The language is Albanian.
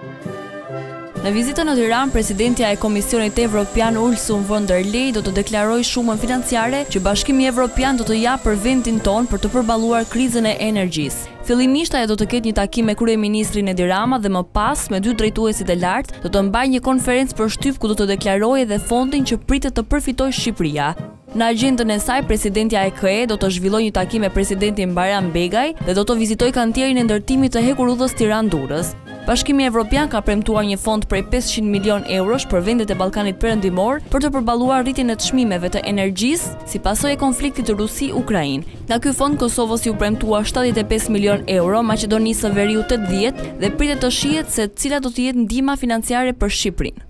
Në vizitën në Tiranë, presidentja e Komisionit Evropian Ursula von der Leyen do të deklarojë shumën financiare që Bashkimi Evropian do të japë për vendin tonë për të përballuar krizën e energjisë. Fillimisht ajo do të ketë një takim me kryeministrin Edi Rama dhe më pas me dy drejtuesit e lartë do të mbajë një konferencë për shtyp ku do të deklarojë edhe fondin që pritet të përfitojë Shqipëria. Në agjendën e saj, presidentja e KE do të zhvillojë një takim me presidentin BEGAJN dhe do të vizitojë kantierin e ndërtimit të hekurudhës Tiranë-Durrës. Bashkimi Evropian ka premtuar një fond prej 500 milion eurosh për vendet e Ballkanit Perëndimor për të përballuar rritjen e çmimeve të energjisë si pasojë e konfliktit Rusi-Ukrainë. Nga ky fond Kosovës u premtua 75 milion euro, Maqedonisë së Veriut 80 dhe pritet të shihet se cila do të jetë ndihma financiare për Shqipërinë.